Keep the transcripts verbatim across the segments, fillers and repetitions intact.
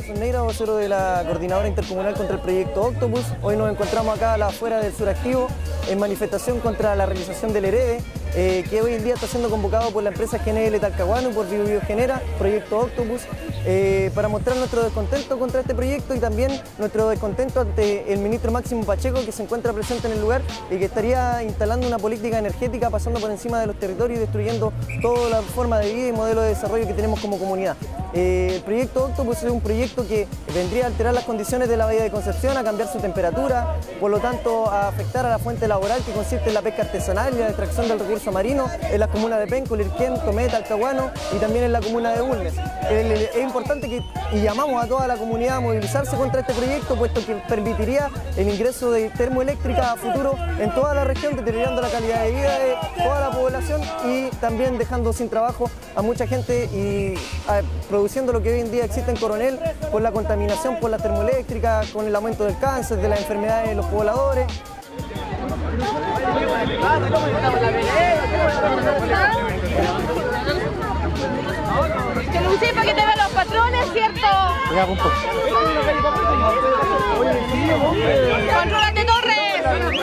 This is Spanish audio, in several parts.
Alfonso Neira, vocero de la Coordinadora Intercomunal contra el Proyecto Octopus. Hoy nos encontramos acá a la afuera del Suractivo en manifestación contra la realización del Herede, eh, que hoy en día está siendo convocado por la empresa G N L Talcahuano y por Bio Bio Genera, Proyecto Octopus, eh, para mostrar nuestro descontento contra este proyecto y también nuestro descontento ante el ministro Máximo Pacheco, que se encuentra presente en el lugar y que estaría instalando una política energética pasando por encima de los territorios y destruyendo toda la forma de vida y modelo de desarrollo que tenemos como comunidad. Eh, el proyecto Octopus es un proyecto que vendría a alterar las condiciones de la bahía de Concepción, a cambiar su temperatura, por lo tanto a afectar a la fuente laboral que consiste en la pesca artesanal y la extracción del recurso marino en las comunas de Penco, Lirquén, Tomé, Talcahuano y también en la comuna de Bulnes. Es importante que y llamamos a toda la comunidad a movilizarse contra este proyecto, puesto que permitiría el ingreso de termoeléctrica a futuro en toda la región, deteriorando la calidad de vida de toda la población y también dejando sin trabajo a mucha gente y a, produciendo lo que hoy en día existe en Coronel por la contaminación por la termoeléctrica, con el aumento del cáncer, de las enfermedades de los pobladores. Que lo usé para que te vean los patrones, ¿cierto? ¡Contrólate, Torres!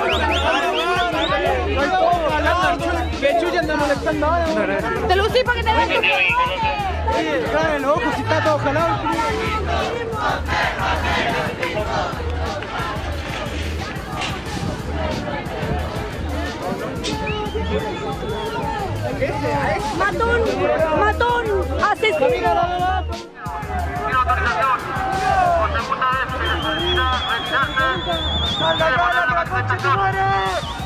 ¿Qué chucha anda molestando ahora? Te lo usé para que te vean los patrones. Oye, claro, el ojo, si está todo jalado. ¡Matón! ¡Matón! ¡Asesino! Tiene autorización. Por segunda vez, retirarse. ¡Salga, cara, la coche, tu madre!